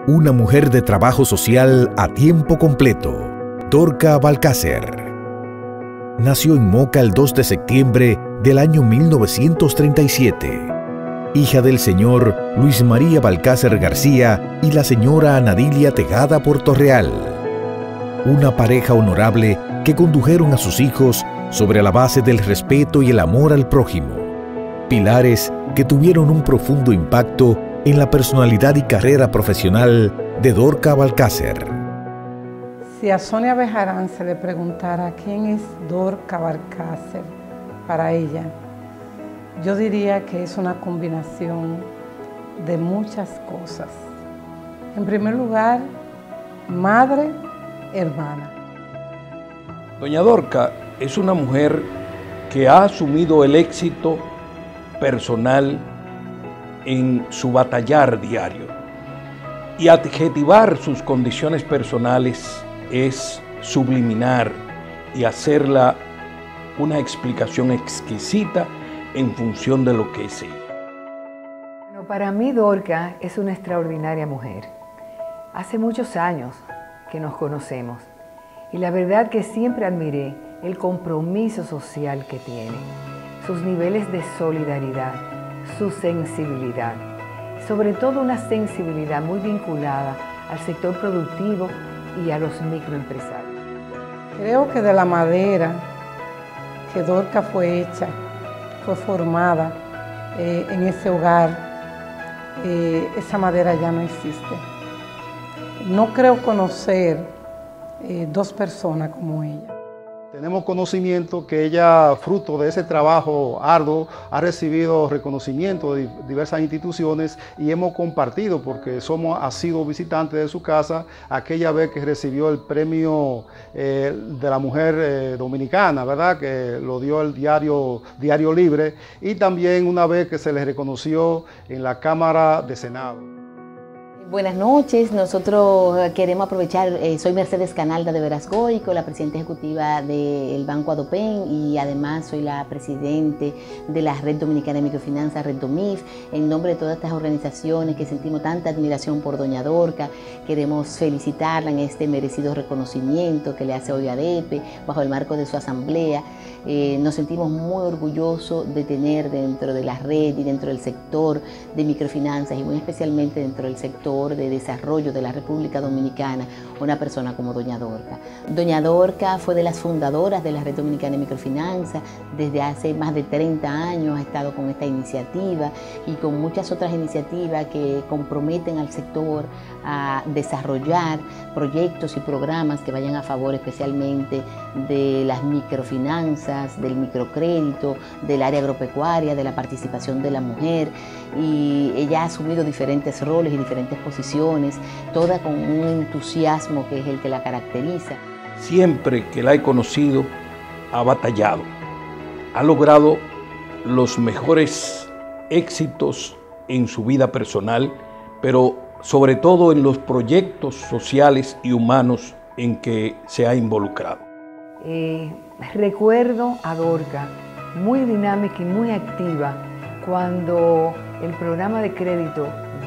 una mujer de trabajo social a tiempo completo, Dorca Balcácer. Nació en Moca el 2 de septiembre del año 1937, hija del señor Luis María Balcácer García y la señora Anadilia Tejada Portorreal. Una pareja honorable que condujeron a sus hijos sobre la base del respeto y el amor al prójimo, pilares que tuvieron un profundo impacto en la personalidad y carrera profesional de Dorca Balcácer. Si a Sonia Bejarán se le preguntara quién es Dorca Balcácer para ella, yo diría que es una combinación de muchas cosas. En primer lugar, madre, hermana. Doña Dorca es una mujer que ha asumido el éxito personal en su batallar diario. Y adjetivar sus condiciones personales es subliminar y hacerla una explicación exquisita en función de lo que es ella. Bueno, para mí Dorca es una extraordinaria mujer. Hace muchos años que nos conocemos y la verdad que siempre admiré el compromiso social que tiene, sus niveles de solidaridad, su sensibilidad, sobre todo una sensibilidad muy vinculada al sector productivo y a los microempresarios. Creo que de la madera que Dorca fue hecha, fue formada en ese hogar, esa madera ya no existe. No creo conocer dos personas como ella. Tenemos conocimiento que ella, fruto de ese trabajo arduo, ha recibido reconocimiento de diversas instituciones y hemos compartido, porque ha sido visitantes de su casa aquella vez que recibió el premio de la mujer dominicana, ¿verdad? Que lo dio el Diario Libre, y también una vez que se le reconoció en la Cámara de Senado. Buenas noches, nosotros queremos aprovechar, soy Mercedes Canalda de Verasgoico, la presidenta ejecutiva del Banco Adopen y además soy la presidente de la Red Dominicana de Microfinanzas, Red Domif. En nombre de todas estas organizaciones que sentimos tanta admiración por doña Dorca, queremos felicitarla en este merecido reconocimiento que le hace hoy ADEPE bajo el marco de su asamblea. Nos sentimos muy orgullosos de tener dentro de la red y dentro del sector de microfinanzas y muy especialmente dentro del sector de desarrollo de la República Dominicana una persona como doña Dorca. Doña Dorca fue de las fundadoras de la Red Dominicana de Microfinanzas. Desde hace más de 30 años ha estado con esta iniciativa y con muchas otras iniciativas que comprometen al sector a desarrollar proyectos y programas que vayan a favor especialmente de las microfinanzas, del microcrédito, del área agropecuaria, de la participación de la mujer, y ella ha asumido diferentes roles y diferentes posiciones, toda con un entusiasmo que es el que la caracteriza. Siempre que la he conocido, ha batallado, ha logrado los mejores éxitos en su vida personal, pero sobre todo en los proyectos sociales y humanos en que se ha involucrado. Recuerdo a Dorca muy dinámica y muy activa cuando el programa de crédito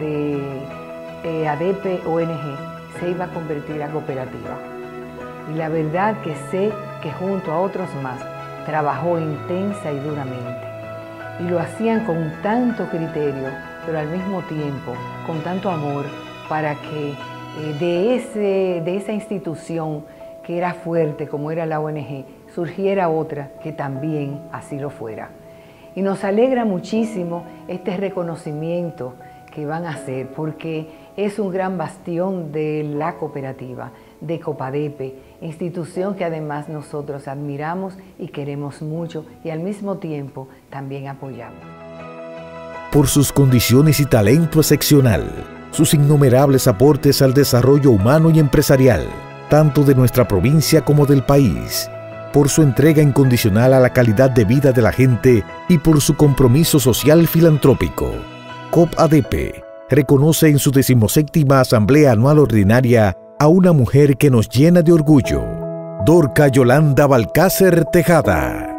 de ADEPE ONG se iba a convertir a cooperativa. Y la verdad que sé que junto a otros más trabajó intensa y duramente. Y lo hacían con tanto criterio, pero al mismo tiempo con tanto amor, para que de esa institución que era fuerte como era la ONG, surgiera otra que también así lo fuera. Y nos alegra muchísimo este reconocimiento que van a hacer, porque es un gran bastión de la cooperativa, de Copadepe, institución que además nosotros admiramos y queremos mucho y al mismo tiempo también apoyamos. Por sus condiciones y talento excepcional, sus innumerables aportes al desarrollo humano y empresarial, tanto de nuestra provincia como del país, por su entrega incondicional a la calidad de vida de la gente y por su compromiso social filantrópico. COP-ADEPE reconoce en su 17ª Asamblea Anual Ordinaria a una mujer que nos llena de orgullo, Dorca Yolanda Balcácer Tejada.